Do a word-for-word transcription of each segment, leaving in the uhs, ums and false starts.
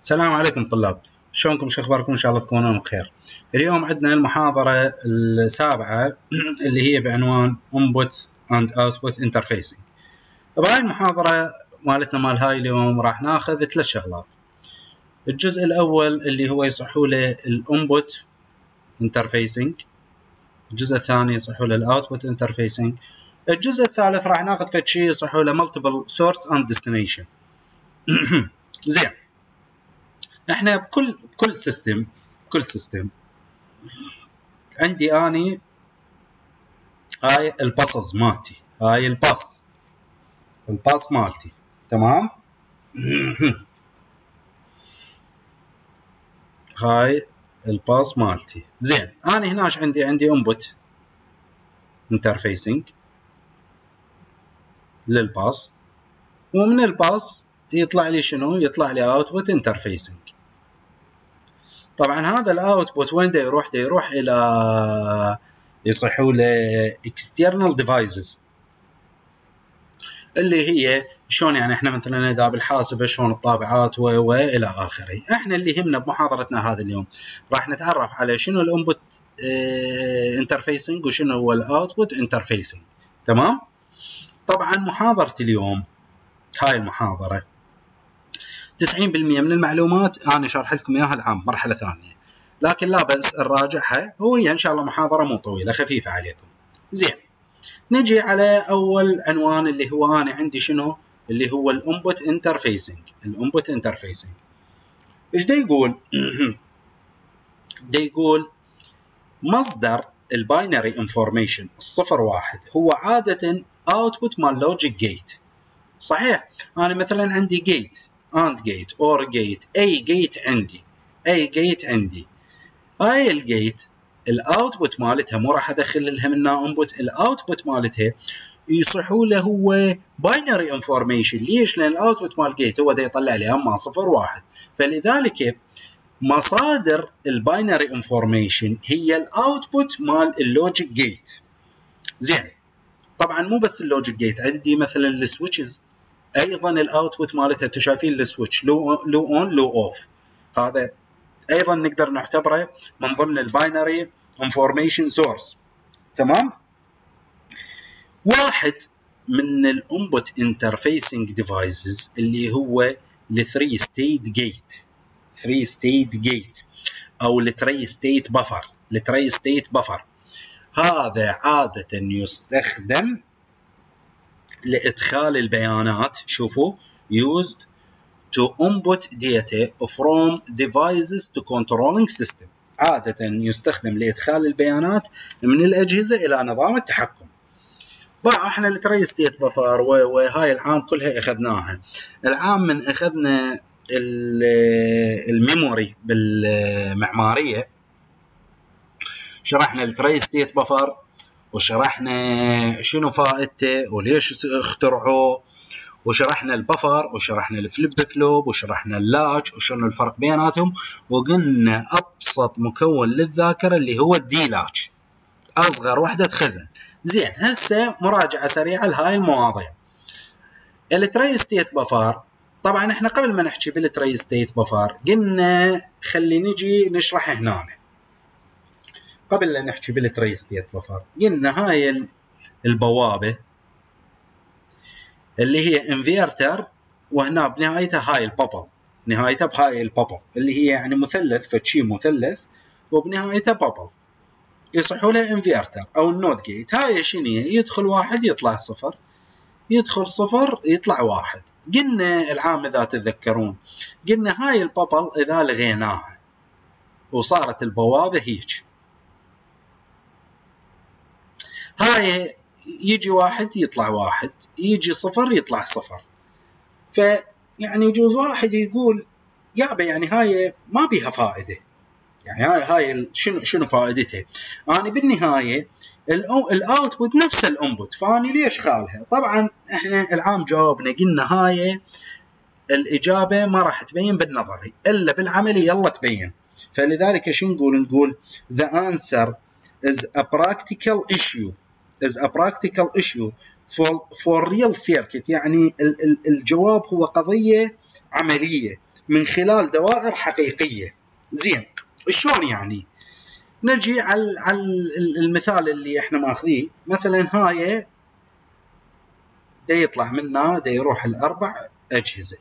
السلام عليكم طلاب، شلونكم؟ شو اخباركم؟ ان شاء الله تكونون بخير. اليوم عندنا المحاضرة السابعة اللي هي بعنوان Input and Output Interfacing. بهاي المحاضرة مالتنا مال هاي اليوم راح ناخذ ثلاث شغلات. الجزء الاول اللي هو يصحوا له الانبوت انترفيسنج، الجزء الثاني يصحوا له الاوتبوت انترفيسنج، الجزء الثالث راح ناخذ فد شيء يصحوا له مالتيبل سورس اند ديستنيشن. زين، احنا بكل بكل سيستم بكل سيستم عندي اني هاي الباسز مالتي، هاي الباس الباس مالتي، تمام. هاي الباس مالتي. زين، اني هناش عندي عندي انبوت انترفيسنج للباس، ومن الباس يطلع لي شنو؟ يطلع لي اوتبوت انترفيسنج. طبعا هذا الاوتبوت وين دا يروح؟ دا يروح الى يصحوا له external devices، اللي هي شلون يعني احنا مثلا اذا بالحاسبه شلون الطابعات و و الى اخره. احنا اللي يهمنا بمحاضرتنا هذا اليوم راح نتعرف على شنو الانبوت انترفيسنج وشنو هو الاوتبوت انترفيسنج، تمام. طبعا محاضره اليوم، هاي المحاضره تسعين بالمئة من المعلومات انا شارح لكم اياها العام مرحله ثانيه، لكن لا بأس نراجعها، وهي ان شاء الله محاضره مو طويله خفيفه عليكم. زين، نجي على اول عنوان اللي هو انا عندي شنو؟ اللي هو الانبوت انترفيسنج. الانبوت انترفيسنج ايش دا يقول؟ دا يقول مصدر الباينري انفورميشن الصفر واحد هو عاده اوتبوت مال لوجيك جيت. صحيح، انا مثلا عندي جيت اند جيت اور جيت، اي جيت عندي اي جيت عندي هاي الجيت الاوتبوت مالتها مو راح ادخل لها منها انبوت، الاوتبوت مالتها يصحوا له هو باينري انفورميشن. ليش؟ لان الاوتبوت مال جيت هو دا يطلع لي اما صفر واحد، فلذلك مصادر الباينري انفورميشن هي الاوتبوت مال اللوجيك جيت. زين، طبعا مو بس اللوجيك جيت، عندي مثلا السويتشز ايضا الاوتبوت مالتها، انتم شايفين السويتش لو لو اون لو اوف، هذا ايضا نقدر نعتبره من ضمن الباينري انفورميشن سورس، تمام. واحد من الانبوت انترفيسنج ديفايسز اللي هو الثري ستيت جيت، ثري ستيت جيت او التري ستيت بفر. التري ستيت بفر هذا عاده يستخدم لادخال البيانات. شوفوا، used to input data from devices to controlling system، عادة يستخدم لإدخال البيانات من الأجهزة إلى نظام التحكم. بقى احنا التري ستيت بفر وهاي العام كلها اخذناها. العام من اخذنا الميموري بالمعمارية شرحنا التري ستيت بفر، وشرحنا شنو فائدته وليش اخترعوه، وشرحنا البفر، وشرحنا الفليب فلوب، وشرحنا اللاتش وشنو الفرق بيناتهم، وقلنا ابسط مكون للذاكره اللي هو الدي لاتش، اصغر وحده خزن. زين، هسه مراجعه سريعه لهاي المواضيع. التري ستيت بفر، طبعا احنا قبل ما نحكي بالتري ستيت بفر قلنا خلي نجي نشرح هنا. قبل لا نحكي بالتري ستيت بفر قلنا هاي البوابه اللي هي انفيرتر، وهنا بنهايتها هاي البابل، نهايتها بهاي البابل اللي هي يعني مثلث، فشي مثلث وبنهايتها بابل، يصحوا لها انفيرتر او النوت جيت. هاي شنو؟ يدخل واحد يطلع صفر، يدخل صفر يطلع واحد. قلنا العام اذا تتذكرون قلنا هاي البابل اذا لغيناها وصارت البوابه هيك، هاي يجي واحد يطلع واحد، يجي صفر يطلع صفر. فيعني يجوز واحد يقول يابا يعني هاي ما بيها فائده، يعني هاي هاي شنو شنو فائدتها؟ انا بالنهايه الاوتبوت نفس الانبوت، فاني ليش خالها؟ طبعا احنا العام جاوبنا قلنا هاي الاجابه ما راح تبين بالنظري الا بالعملي، يلا تبين. فلذلك شو نقول؟ نقول the answer is a practical issue is a practical issue for for real circuit، يعني الجواب هو قضيه عمليه من خلال دوائر حقيقيه. زين شلون يعني؟ نجي على على المثال اللي احنا ماخذيه، مثلا هاي دا يطلع منها دا يروح الاربع اجهزه،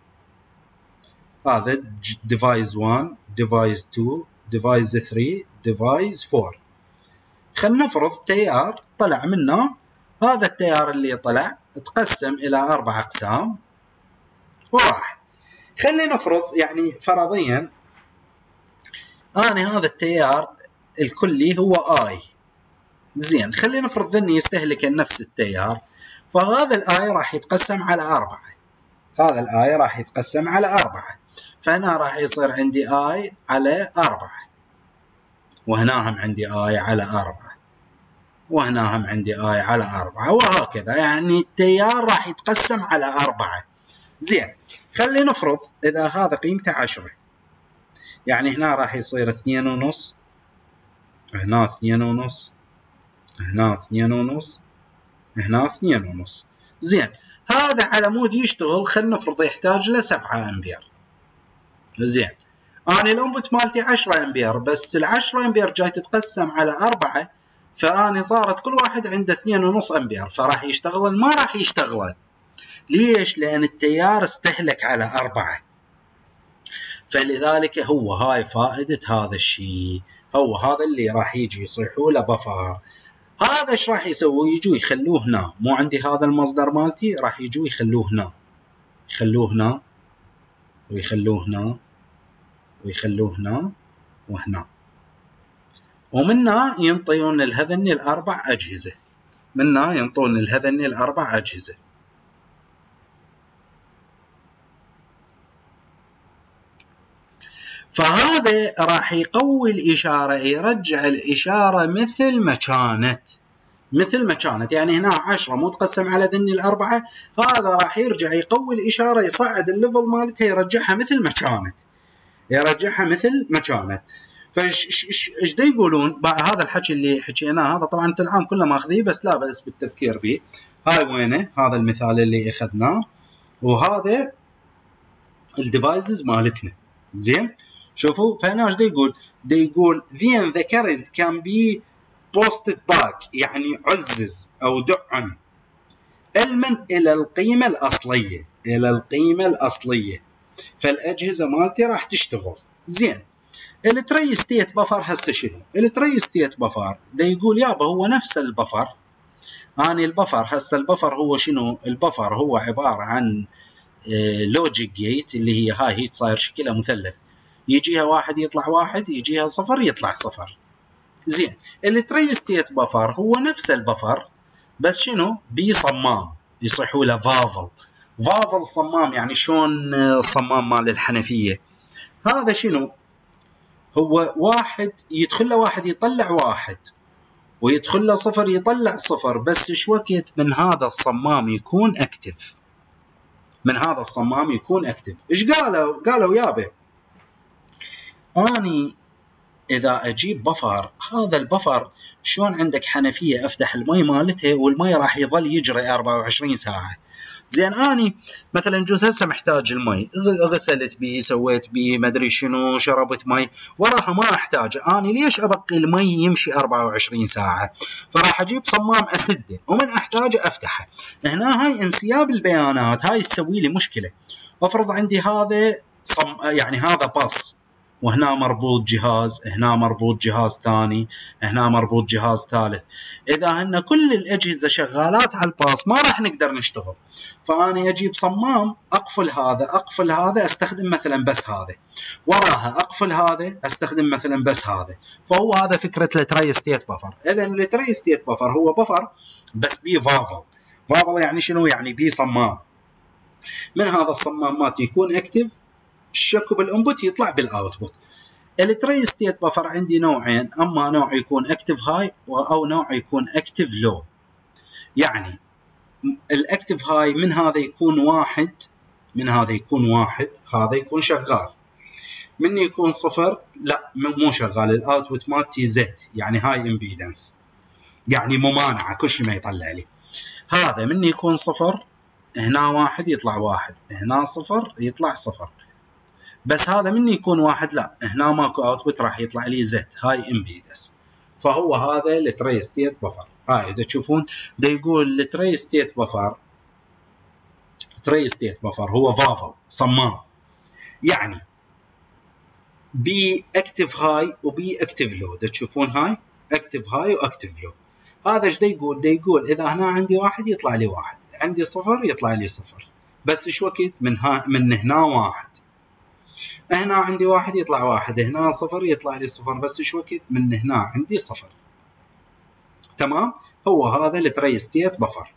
هذا ديفايس واحد ديفايس اثنين ديفايس ثلاثة ديفايس أربعة. خلينا نفرض تيار طلع منه، هذا التيار اللي طلع تقسم الى اربع اقسام وراح. خلينا نفرض يعني فرضيا انا هذا التيار الكلي هو اي. زين خلينا نفرض اني يستهلك نفس التيار، فهذا الاي راح يتقسم على أربعة، هذا الاي راح يتقسم على أربعة، فهنا راح يصير عندي اي على أربعة، وهنا هم عندي اي على أربعة، وهنا هم عندي اي على أربعة، وهكذا. يعني التيار راح يتقسم على أربعة. زين خلينا نفرض اذا هذا قيمته عشرة، يعني هنا راح يصير اثنين ونص، هنا اثنين ونص، هنا اثنين ونص، هنا اثنين ونص. زين هذا على مود يشتغل خلينا نفرض يحتاج له سبعة امبير. زين انا الانبوت مالتي عشرة امبير، بس العشرة امبير جاي تتقسم على أربعة، فاني صارت كل واحد عنده اثنين ونص امبير، فراح يشتغل ما راح يشتغل. ليش؟ لان التيار استهلك على أربعة. فلذلك هو هاي فائدة هذا الشيء، هو هذا اللي راح يجي يصيحوا له بفر. هذا ايش راح يسوي؟ يجوا يخلوه هنا، مو عندي هذا المصدر مالتي، راح يجوا يخلوه هنا، يخلوه هنا ويخلوه هنا ويخلوه هنا وهنا، ومنها ينطون الهذني الاربع اجهزه، منها ينطون الهذني الاربع اجهزه. فهذا راح يقوي الاشاره، يرجع الاشاره مثل ما كانت، مثل ما كانت. يعني هنا عشرة مو تقسم على ذني الاربعه، هذا راح يرجع يقوي الاشاره، يصعد الليفل مالتها، يرجعها مثل ما كانت، يرجعها مثل ما كانت. فايش ايش دا يقولون بعد هذا الحكي اللي حكيناه؟ هذا طبعا انت العام كله ماخذيه، بس لا بأس بالتذكير به. هاي وينه؟ هذا المثال اللي اخذناه، وهذا الديفايسز مالتنا. زين شوفوا فهنا ايش دا يقول؟ دا يقول then the current can be boosted back، يعني عزز او دعم علما الى القيمه الاصليه، الى القيمه الاصليه، فالاجهزه مالتي راح تشتغل. زين التري ستيت بفر هسه شنو؟ التري ستيت بفر دا يقول يابا هو نفس البفر. اني البفر هسه البفر هو شنو؟ البفر هو عباره عن لوجيك جيت، اللي هي هاي هي صاير شكلها مثلث، يجيها واحد يطلع واحد، يجيها صفر يطلع صفر. زين التري ستيت بفر هو نفس البفر، بس شنو؟ بي صمام، يصيحوا له فافل. فافل صمام، يعني شلون الصمام مال الحنفيه. هذا شنو؟ هو واحد يدخل له واحد يطلع واحد، ويدخل له صفر يطلع صفر، بس ايش وقت من هذا الصمام يكون اكتف، من هذا الصمام يكون اكتف. ايش قالوا؟ قالوا يابا اني اذا اجيب بفر، هذا البفر شلون عندك حنفيه افتح المي مالتها والمي راح يظل يجري أربعة وعشرين ساعه. زين اني مثلا جوز هسه محتاج المي، غسلت بيه، سويت بيه، ما ادري شنو، شربت مي، وراها ما احتاج، اني ليش ابقي المي يمشي أربعة وعشرين ساعه؟ فراح اجيب صمام اسده، ومن احتاجه افتحه. هنا هاي انسياب البيانات، هاي تسوي لي مشكله. افرض عندي هذا صم... يعني هذا باص، وهنا مربوط جهاز، هنا مربوط جهاز ثاني، هنا مربوط جهاز ثالث. اذا هن كل الاجهزه شغالات على الباص ما راح نقدر نشتغل. فاني اجيب صمام اقفل هذا، اقفل هذا، استخدم مثلا بس هذا، وراها اقفل هذا، استخدم مثلا بس هذا. فهو هذا فكره التري ستيت بفر. اذا التري ستيت بفر هو بفر بس بي فافل. فافل يعني شنو؟ يعني بي صمام، من هذا الصمام مات يكون اكتف، الشكو بالانبوت يطلع بالاوتبوت. التري ستيت بفر عندي نوعين، اما نوع يكون اكتف هاي او نوع يكون اكتف لو. يعني الاكتف هاي من هذا يكون واحد، من هذا يكون واحد، هذا يكون شغال. من يكون صفر لا مو شغال، الاوتبوت مالتي زد، يعني هاي امبيدنس، يعني ممانعه، كل شيء ما يطلع لي. هذا من يكون صفر، هنا واحد يطلع واحد، هنا صفر يطلع صفر. بس هذا من يكون واحد لا، هنا ماكو اوتبوت راح يطلع لي زد، هاي امبيدنس. فهو هذا التري ستيت بفر. هاي اذا تشوفون دا يقول التري ستيت بفر، تري ستيت بفر هو فافل صمام، يعني بي اكتف هاي وبي اكتف لو. دا تشوفون هاي اكتف هاي واكتف لو. هذا ايش دا يقول؟ دا يقول اذا هنا عندي واحد يطلع لي واحد، عندي صفر يطلع لي صفر، بس ايش وقت من ها من هنا واحد، هنا عندي واحد يطلع واحد، هنا صفر يطلع لي صفر، بس ايش وقت من هنا عندي صفر. تمام؟ هو هذا التري ستيت بفر.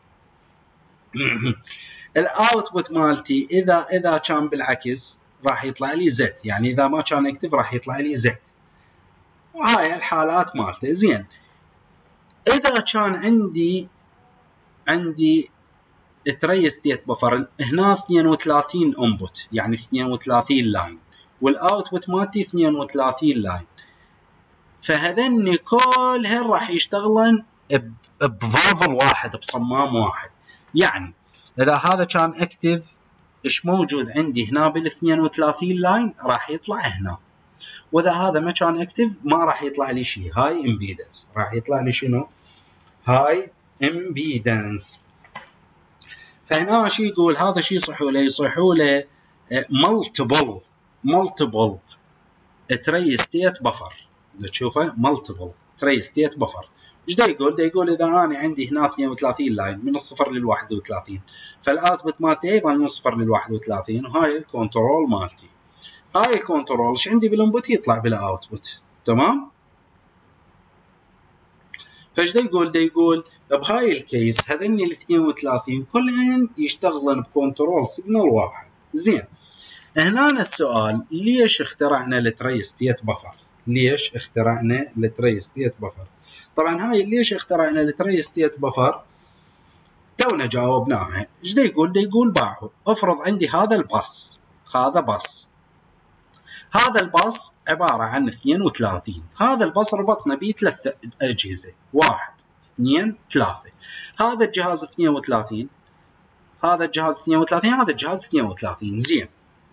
الاوتبوت مالتي اذا اذا كان بالعكس راح يطلع لي زد، يعني اذا ما كان اكتف راح يطلع لي زد. وهاي الحالات مالته. زين، اذا كان عندي عندي تري ستيت بفر هنا اثنين وثلاثين انبوت، يعني اثنين وثلاثين لاين، والاوتبوت مالتي اثنين وثلاثين لاين، فهذني كلهن راح يشتغلن بفافل واحد، بصمام واحد. يعني اذا هذا كان اكتف، ايش موجود عندي هنا بال اثنين وثلاثين لاين راح يطلع هنا، واذا هذا ما كان اكتف ما راح يطلع لي شيء، هاي امبيدنس. راح يطلع لي شنو؟ هاي امبيدنس. فهنا شو يقول؟ هذا شو يصحوا له؟ يصحوا له مالتيبل مالتيبل تري ستيت بفر. تشوفه مالتيبل تري ستيت بفر. ايش دا يقول؟ دا يقول اذا انا عندي هنا اثنين وثلاثين لاين من الصفر لل واحد وثلاثين، فالاوتبوت مالتي ايضا من الصفر لل واحد وثلاثين، وهاي الكنترول مالتي. هاي الكنترول ايش عندي بالانبوت يطلع بالاوتبوت. تمام؟ فايش دا يقول؟ دا يقول بهاي الكيس هذني ال اثنين وثلاثين كلهن يشتغلن بكنترول سيجنال واحد. زين، هنا السؤال، ليش اخترعنا التري ستيت بفر؟ ليش اخترعنا التري ستيت بفر؟ طبعا هاي ليش اخترعنا التري ستيت بفر تونا جاوبناها. ايش دا يقول؟ دا يقول باعوا، افرض عندي هذا الباص، هذا باص، هذا الباص عبارة عن اثنين وثلاثين، هذا الباص ربطنا به ثلاث أجهزة، واحد اثنين ثلاثة، هذا الجهاز اثنين وثلاثين، هذا الجهاز اثنين وثلاثين، هذا الجهاز اثنين وثلاثين. زين.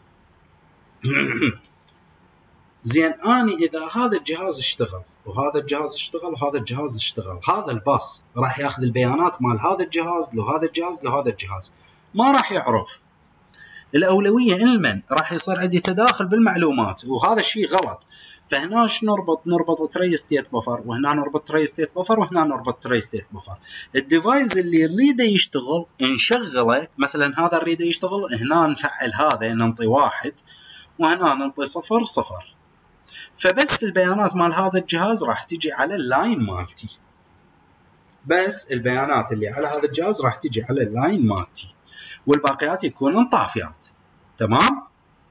زين، أنا إذا هذا الجهاز اشتغل وهذا الجهاز اشتغل وهذا الجهاز اشتغل، هذا الباص راح ياخذ البيانات مال هذا الجهاز لو هذا الجهاز لو هذا الجهاز، ما راح يعرف الأولوية لمن، راح يصير عندي تداخل بالمعلومات، وهذا الشيء غلط. فهنا ايش نربط؟ نربط تري ستيت بفر، وهنا نربط تري ستيت بفر، وهنا نربط تري ستيت بفر. الديفايس اللي نريده يشتغل نشغله، مثلا هذا نريده يشتغل، هنا نفعل هذا ننطي واحد، وهنا ننطي صفر صفر، فبس البيانات مال هذا الجهاز راح تجي على اللاين مالتي، بس البيانات اللي على هذا الجهاز راح تجي على اللاين مالتي، والباقيات يكونون طافيات. تمام؟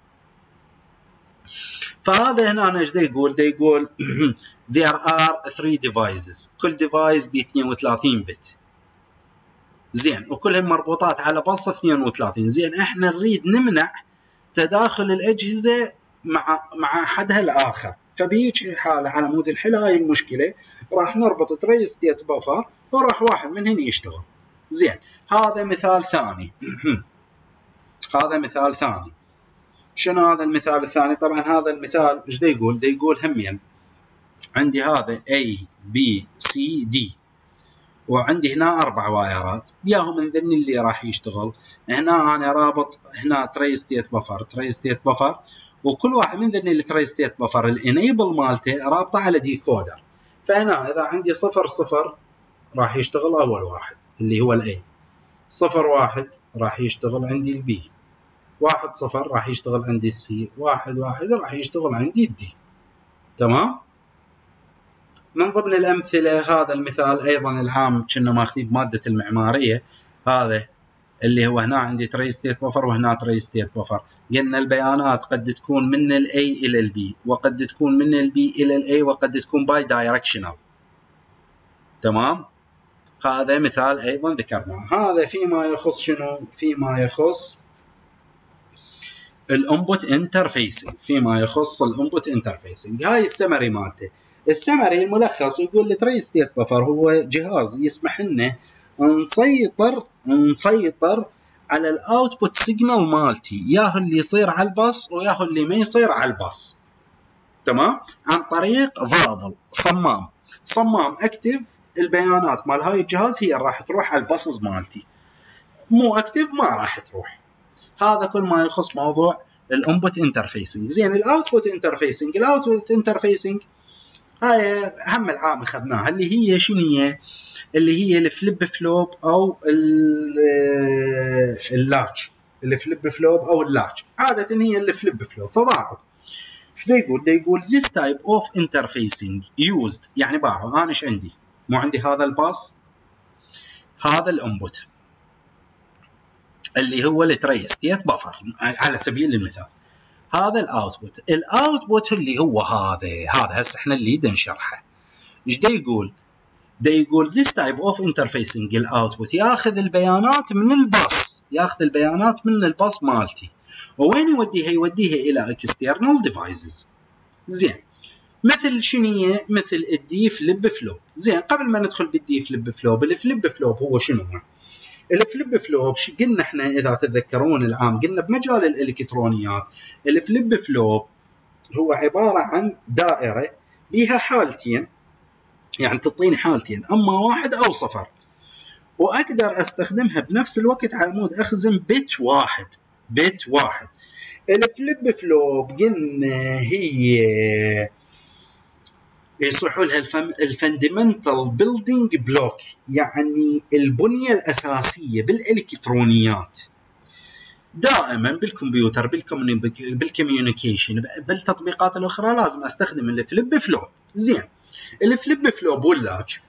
فهذا هنا ايش دا يقول؟ دا يقول there are three devices، كل ديفايس ب اثنين وثلاثين بت. زين، وكلهم مربوطات على باص اثنين وثلاثين. زين، احنا نريد نمنع تداخل الاجهزه مع مع احدها الاخر، فبهيك حاله على مود الحل هاي المشكله راح نربط تري ستيت بفر وراح واحد منهن يشتغل. زين، هذا مثال ثاني. هذا مثال ثاني. شنو هذا المثال الثاني؟ طبعا هذا المثال ايش دا يقول؟ دا يقول همين عندي هذا A B C D، وعندي هنا اربع وايرات، ياهم من ذني اللي راح يشتغل. هنا انا رابط هنا تري ستيت بفر، تري ستيت بفر، وكل واحد من ذني التري ستيت بفر الانيبل مالته رابطه على ديكودر. فهنا اذا عندي صفر صفر راح يشتغل اول واحد اللي هو الاي، صفر واحد راح يشتغل عندي البي، واحد صفر راح يشتغل عندي السي، واحد واحد راح يشتغل عندي الدي. تمام؟ من ضمن الأمثلة هذا المثال أيضا العام كنا ماخذيه بمادة المعمارية، هذا اللي هو هنا عندي تري ستيت بفر وهنا تري ستيت بفر. قلنا البيانات قد تكون من الاي إلى البي، وقد تكون من البي إلى الاي، وقد تكون باي دايركشنال. تمام؟ هذا مثال أيضا ذكرناه. هذا فيما يخص شنو؟ فيما يخص الانبوت انترفيسنج، فيما يخص الانبوت انترفيسنج. هاي السمري مالته. السمري الملخص يقول التري ستيت بفر هو جهاز يسمح لنا نسيطر نسيطر على الاوتبوت سيجنال مالتي، ياهو اللي يصير على الباص وياهو اللي ما يصير على الباص. تمام؟ عن طريق فالف صمام صمام اكتف البيانات مال هاي الجهاز هي راح تروح على الباصز مالتي، مو اكتف ما راح تروح. هذا كل ما يخص موضوع الانبوت انترفيسنج. زين الاوتبوت انترفيسنج، الاوتبوت انترفيسنج هاي هم العام اخذناها، اللي هي شنو هي؟ اللي هي الفليب فلوب او اللاتش، الفليب فلوب او اللاتش عاده هي الفليب فلوب. فباعوا شو يقول؟ ده يقول this type of interfacing used، يعني باعوا انا ايش عندي؟ مو عندي هذا الباص، هذا الانبوت اللي هو التري ستيت بفر على سبيل المثال، هذا الاوتبوت، الاوتبوت اللي هو هذا هذا هسه احنا اللي دا نشرحه. ايش دا يقول؟ دا يقول this type of interfacing الاوتبوت ياخذ البيانات من الباص، ياخذ البيانات من الباص مالتي، ووين يوديها؟ يوديها الى external devices. زين مثل شنو؟ مثل الدي فليب فلوب. زين قبل ما ندخل بالدي فليب فلوب، الفليب فلوب هو شنو؟ الفليب فلوب قلنا احنا اذا تتذكرون العام قلنا بمجال الالكترونيات الفليب فلوب هو عباره عن دائره بها حالتين، يعني تعطيني حالتين اما واحد او صفر، واقدر استخدمها بنفس الوقت على مود اخزن بت واحد، بت واحد. الفليب فلوب قلنا هي يصحوا لها الفندمنتال بيلدينج بلوك، يعني البنيه الاساسيه بالالكترونيات. دائما بالكمبيوتر بالكوميونيكيشن بالتطبيقات الاخرى لازم استخدم الفليب فلوب. زين الفليب فلوب واللاتش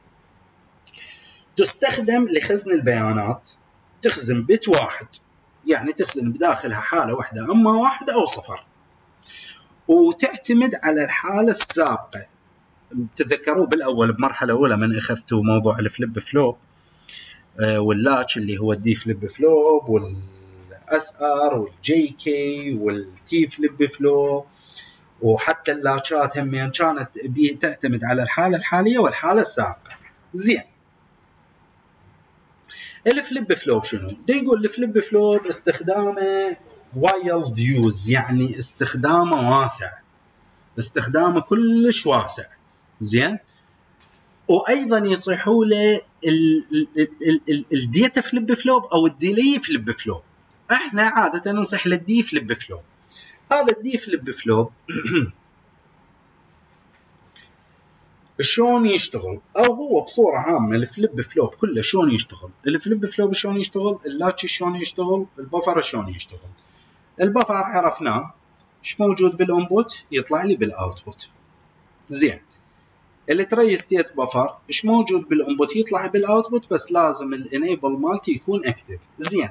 تستخدم لخزن البيانات، تخزن بت واحد، يعني تخزن بداخلها حاله واحده اما واحد او صفر، وتعتمد على الحاله السابقه. تذكروا بالاول بمرحله اولى من اخذتوا موضوع الفليب فلوب آه واللاتش اللي هو الدي فليب فلوب والاس ار والجي كي والتي فليب فلوب، وحتى اللاتشات هم كانت تعتمد على الحاله الحاليه والحاله السابقه. زين الفليب فلوب شنو؟ ده يقول الفليب فلوب استخدامه وايلد يوز، يعني استخدامه واسع، استخدامه كلش واسع. زين وايضا يصيحوا له الديتا فليب فلوب او الديلي فليب فلوب. احنا عاده ننصح للدي فليب فلوب. هذا الدي فليب فلوب شلون يشتغل؟ او هو بصوره عامه الفليب فلوب كله شلون يشتغل؟ الفليب فلوب شلون يشتغل؟ اللاتش شلون يشتغل؟ البفر شلون يشتغل؟ البفر عرفناه ايش موجود بالانبوت يطلع لي بالاوتبوت. زين التري ستيت بفر ايش موجود بالانبوت يطلع بالاوتبوت، بس لازم الانيبل مالتي يكون اكتف. زين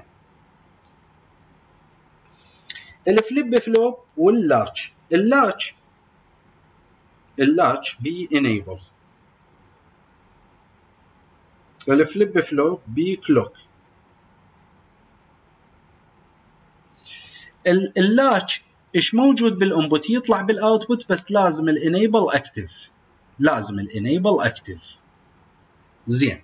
الفليب فلوب واللاتش، اللاتش اللاتش بي انيبل، والفليب فلوب بي كلوك. اللاتش ايش موجود بالانبوت يطلع بالاوتبوت، بس لازم الانيبل اكتف، لازم الانيبل اكتف. زين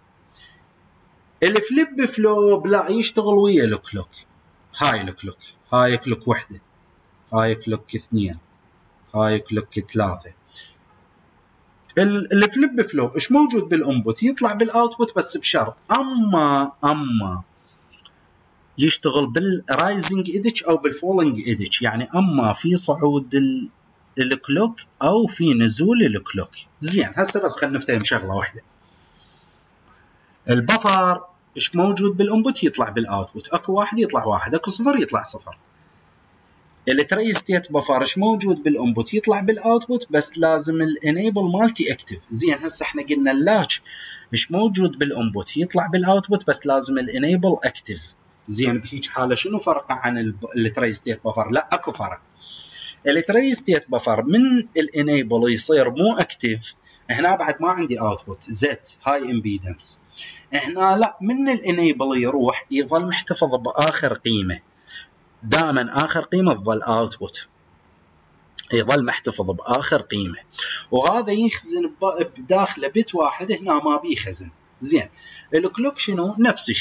الفليب فلوب لا يشتغل ويا الكلوك، هاي الكلوك، هاي كلوك وحده، هاي كلوك اثنين، هاي كلوك ثلاثه. الفليب فلوب ايش موجود بالانبوت يطلع بالاوتبوت، بس بشرط اما اما يشتغل بالرايزنج ايدج او بالفولنج ايدج، يعني اما في صعود الكلوك او في نزول الكلوك. زين هسه بس خلينا نفتهم شغله واحده. البفر ايش موجود بالانبوت يطلع بالاوتبوت، اكو واحد يطلع واحد، اكو صفر يطلع صفر. التري ستيت بفر ايش موجود بالانبوت يطلع بالاوتبوت، بس لازم الانيبل مالتي اكتف. زين هسه احنا قلنا اللاتش ايش موجود بالانبوت يطلع بالاوتبوت، بس لازم الانيبل اكتف. زين بهيج حاله شنو فرقه عن التري ستيت بفر؟ لا اكو فرق. التري ستيت بفر من الانيبل يصير مو اكتف، هنا بعد ما عندي اوتبوت زد هاي امبيدنس، هنا لا من الانيبل يروح يظل محتفظ باخر قيمه، دائما اخر قيمه تظل اوتبوت، يظل محتفظ باخر قيمه، وهذا يخزن بداخله بت واحد، هنا ما بيخزن. زين الكلوك شنو؟ نفس الشيء،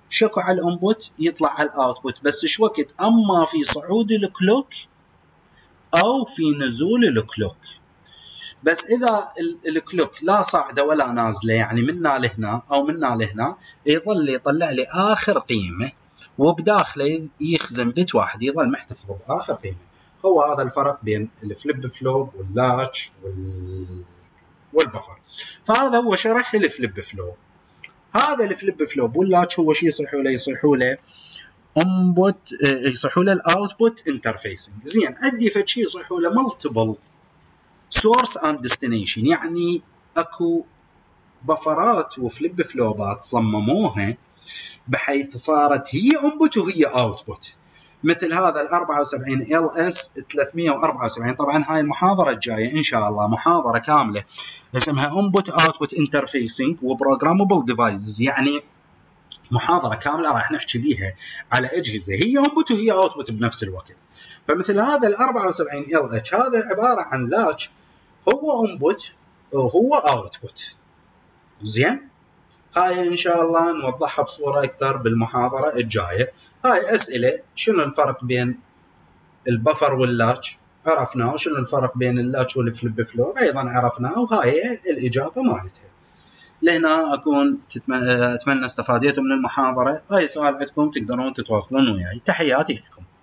شكو على الانبوت يطلع على الاوتبوت، بس ايش وقت؟ اما في صعود الكلوك او في نزول الكلوك. بس اذا الكلوك لا صاعده ولا نازله، يعني منا لهنا او منا لهنا، يظل يطلع لي اخر قيمه، وبداخله يخزن بت واحد، يظل محتفظ باخر قيمه. هو هذا الفرق بين الفليب فلوب واللاتش وال... والبفر. فهذا هو شرح الفليب فلوب. هذا الفليب فلوب واللاتش هو شيء يصيحوا له يصيحوا له انبوت، يصيحوا له الاوتبوت انترفيسنج. زين، عندي فد شيء يصيحوا له مالتيبل سورس اند ديستنيشن، يعني اكو بفرات وفليب فلوبات صمموها بحيث صارت هي انبوت وهي اوتبوت، مثل هذا ال أربعة وسبعين إل إس ثلاثمية وأربعة وسبعين. طبعا هاي المحاضره الجايه ان شاء الله محاضره كامله اسمها انبوت اوتبوت انترفيسنج وبروجرامبل ديفايسز، يعني محاضره كامله راح نحكي بيها على اجهزه هي انبوت وهي اوتبوت بنفس الوقت. فمثل هذا ال أربعة وسبعين إل إتش هذا عباره عن لاتش هو انبوت وهو اوتبوت. زين، هاي ان شاء الله نوضحها بصوره اكثر بالمحاضره الجايه. هاي اسئله، شنو الفرق بين البفر واللاتش عرفناه، وشنو الفرق بين اللاتش والفليب فلوب ايضا عرفناه، وهاي الاجابه مالتها. لهنا اكون اتمنى استفاديتم من المحاضره. اي سؤال عندكم تقدرون تتواصلون وياي. تحياتي لكم.